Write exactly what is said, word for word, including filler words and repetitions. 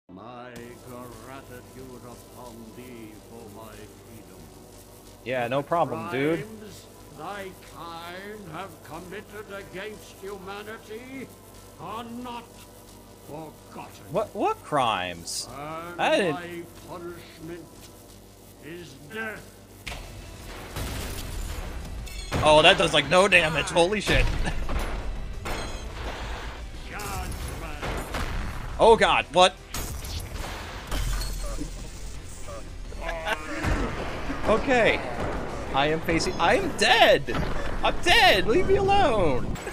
My gratitude upon thee for my freedom. Yeah, no problem, dude. Crimes thy kind have committed against humanity are not forgotten. What what crimes? And I didn't... my punishment is death. Oh, that does like no damage. Holy shit. Judgment. Oh god, what? Okay. I am facing... I am dead! I'm dead! Leave me alone!